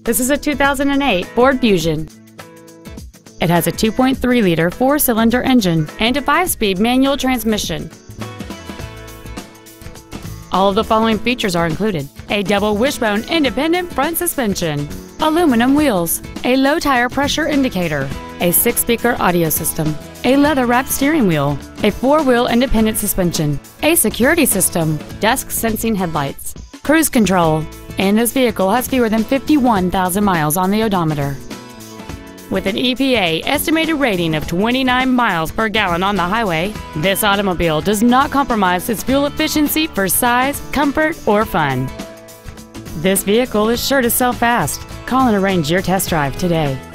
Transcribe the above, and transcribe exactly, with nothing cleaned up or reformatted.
This is a two thousand eight Ford Fusion. It has a two point three liter four-cylinder engine and a five-speed manual transmission. All of the following features are included: a double wishbone independent front suspension, aluminum wheels, a low tire pressure indicator, a six-speaker audio system, a leather-wrapped steering wheel, a four-wheel independent suspension, a security system, dusk-sensing headlights, cruise control, and this vehicle has fewer than fifty-one thousand miles on the odometer. With an E P A estimated rating of twenty-nine miles per gallon on the highway, this automobile does not compromise its fuel efficiency for size, comfort, or fun. This vehicle is sure to sell fast. Call and arrange your test drive today.